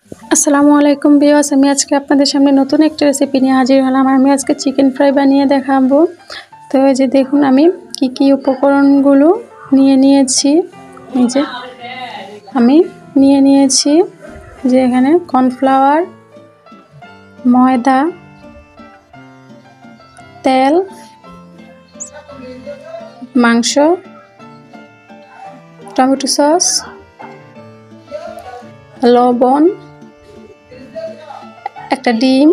আসসালামু আলাইকুম ভিউয়ার্স, আমি আজকে আপনাদের সামনে নতুন একটা রেসিপি নিয়ে হাজির হলাম। আমি আজকে চিকেন ফ্রাই বানিয়ে দেখাবো। তো এই যে দেখুন আমি কি উপকরণগুলো নিয়েছি। এই যে আমি নিয়েছি যে এখানে কর্নফ্লাওয়ার, ময়দা, তেল, মাংস, টমেটো সস, লবণ, একটা ডিম,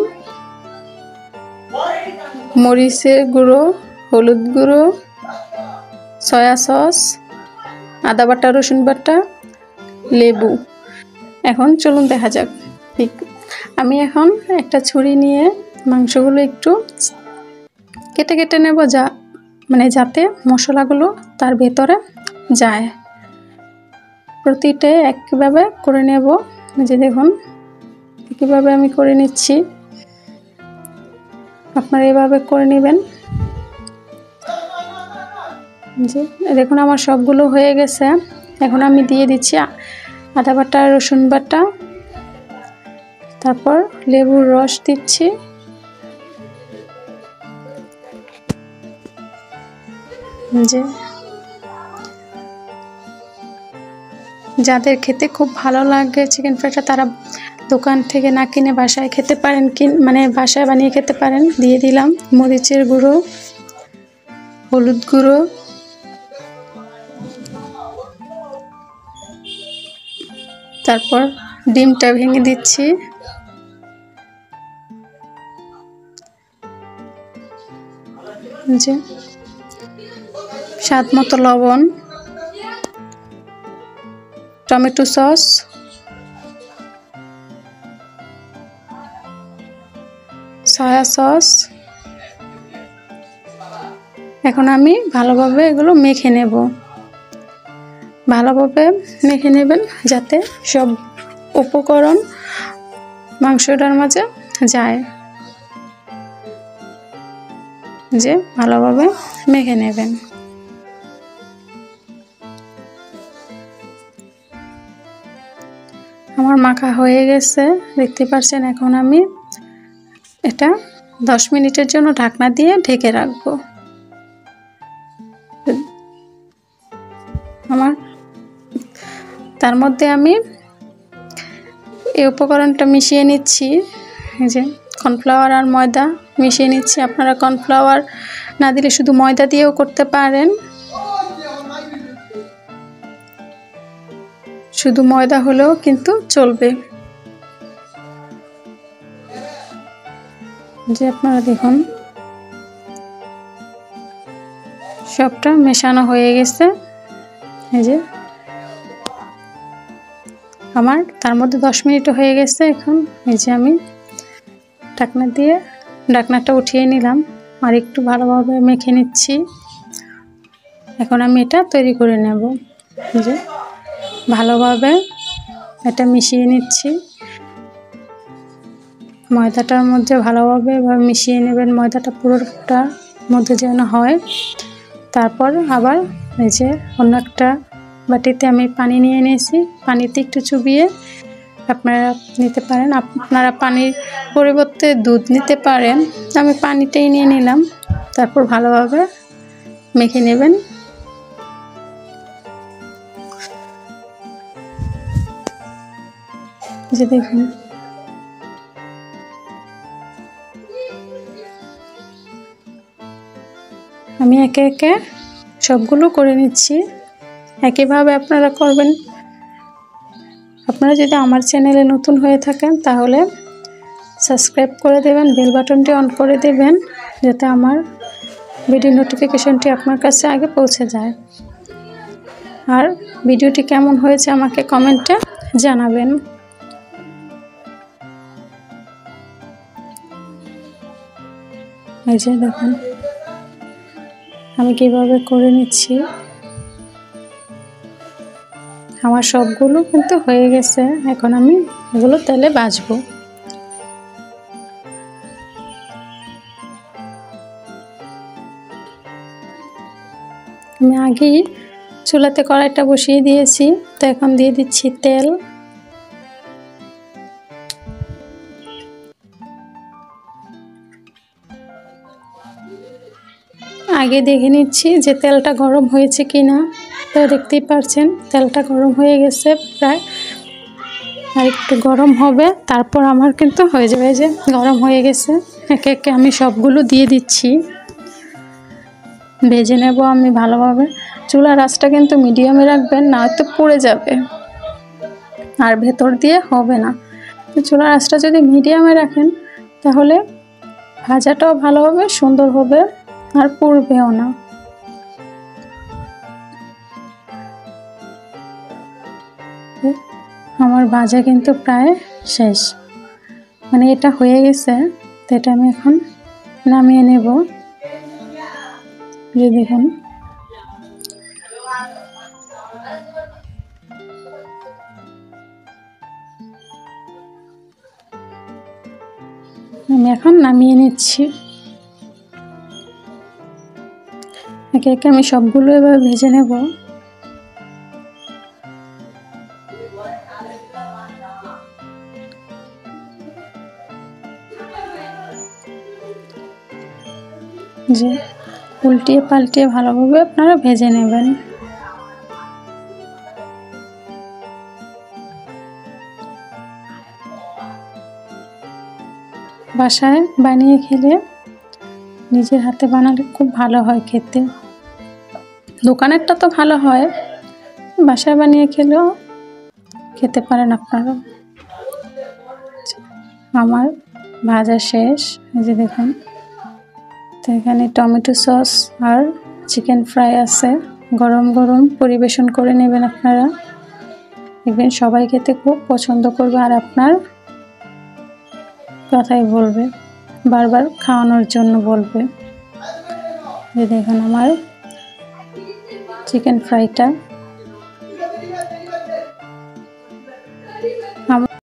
মরিচের গুঁড়ো, হলুদ গুঁড়ো, সয়া সস, আদা বাটা, রসুন বাটা, লেবু। এখন চলুন দেখা যাক। আমি এখন একটা ছুরি নিয়ে মাংসগুলো একটু কেটে নেব, যাতে মশলাগুলো তার ভেতরে যায়। প্রতিটা একইভাবে করে নেব। যে দেখুন একইভাবে আমি করে নিচ্ছি, আপনারা এভাবে করে নেবেন। যে দেখুন আমার সবগুলো হয়ে গেছে। এখন আমি দিয়ে দিচ্ছি আদা বাটা, রসুন বাটা, তারপর লেবুর রস দিচ্ছি। যে যাদের খেতে খুব ভালো লাগে চিকেন ফ্রাইটা, তারা দোকান থেকে না কিনে বাসায় খেতে পারেন, বাসায় বানিয়ে খেতে পারেন। দিয়ে দিলাম মরিচের গুঁড়ো, হলুদ গুঁড়ো, তারপর ডিমটা ভেঙে দিচ্ছি। যে স্বাদ মতো লবণ, টমেটো সস, সয়া সস। এখন আমি ভালোভাবে এগুলো মেখে নেব। ভালোভাবে মেখে নেবেন যাতে সব উপকরণ মাংসটার মাঝে যায়। যে ভালোভাবে মেখে নেবেন। আমার মাখা হয়ে গেছে, দেখতে পাচ্ছেন। এখন আমি এটা 10 মিনিটের জন্য ঢাকনা দিয়ে ঢেকে রাখবো। তার মধ্যে আমি এই উপকরণটা মিশিয়ে নিচ্ছি। এই যে কর্নফ্লাওয়ার আর ময়দা মিশিয়ে নিচ্ছি। আপনারা কর্নফ্লাওয়ার না দিলে শুধু ময়দা দিয়েও করতে পারেন। শুধু ময়দা হলেও কিন্তু চলবে। যে আপনারা দেখুন সবটা মেশানো হয়ে গেছে। এই যে আমার তার মধ্যে 10 মিনিট হয়ে গেছে। এখন এই যে আমি ঢাকনাটা উঠিয়ে নিলাম আর একটু ভালোভাবে মেখে নিচ্ছি। এখন আমি এটা তৈরি করে নেব। যে ভালোভাবে এটা মিশিয়ে নিচ্ছি। ময়দাটার মধ্যে ভালোভাবে মিশিয়ে নেবেন, ময়দাটা পুরোটা মধ্যে যেন হয়। তারপর আবার এই যে অন্য একটা বাটিতে আমি পানি নিয়ে নিয়েছি। পানিতে একটু চুবিয়ে আপনারা নিতে পারেন। আপনারা পানির পরিবর্তে দুধ নিতে পারেন। আমি পানিটাই নিয়ে নিলাম। তারপর ভালোভাবে মেখে নেবেন। যে দেখুন আমি একে একে সবগুলো করে নিচ্ছি। একইভাবে আপনারা করবেন। আপনারা যদি আমার চ্যানেলে নতুন হয়ে থাকেন তাহলে সাবস্ক্রাইব করে দেবেন, বেল বাটনটি অন করে দেবেন, যাতে আমার ভিডিও নোটিফিকেশনটি আপনার কাছে আগে পৌঁছে যায়। আর ভিডিওটি কেমন হয়েছে আমাকে কমেন্টে জানাবেন। এই যে দেখুন আমি কিভাবে করে নিচ্ছি। আমার সবগুলো কিন্তু হয়ে গেছে। এখন আমি এগুলো তেলে ভাজবো। আমি আগেই চুলাতে কড়াইটা বসিয়ে দিয়েছি। তো এখন দিয়ে দিচ্ছি তেল। আগে দেখে নিচ্ছি যে তেলটা গরম হয়েছে কিনা। তো দেখতেই পাচ্ছেন তেলটা গরম হয়ে গেছে প্রায়, আর একটু গরম হবে, তারপর আমার কিন্তু হয়ে যাবে। যে গরম হয়ে গেছে, একে একে আমি সবগুলো দিয়ে দিচ্ছি, ভেজে নেব আমি ভালোভাবে। চুলার আঁচটা কিন্তু মিডিয়ামে রাখবেন, না তো পুড়ে যাবে আর ভেতর দিয়ে হবে না। তো চুলার আঁচটা যদি মিডিয়ামে রাখেন তাহলে ভাজাটাও ভালো হবে, সুন্দর হবে, আর পুড়বেও না। আমার ভাজা কিন্তু প্রায় শেষ, মানে এটা হয়ে গেছে। তো এটা আমি এখন নামিয়ে নেব। যে দেখুন আমি এখন নামিয়ে নিচ্ছি। একে একে আমি সবগুলো এবার ভেজে নেব। যে উল্টিয়ে পাল্টিয়ে ভালোভাবে আপনারা ভেজে নেবেন। বাসায় বানিয়ে খেলে, নিজের হাতে বানালে খুব ভালো হয় খেতে। দোকানেরটা তো ভালো হয়, বাসায় বানিয়ে খেলেও খেতে পারেন আপনারা। আমার ভাজা শেষ, এই যে দেখুন। তো এখানে টমেটো সস আর চিকেন ফ্রাই আছে, গরম গরম পরিবেশন করে নেবেন আপনারা। দেখবেন সবাই খেতে খুব পছন্দ করবে, আর আপনার কথাই বলবে, বারবার খাওয়ানোর জন্য বলবে। যে দেখুন আমার চিকেন ফ্রাইটা।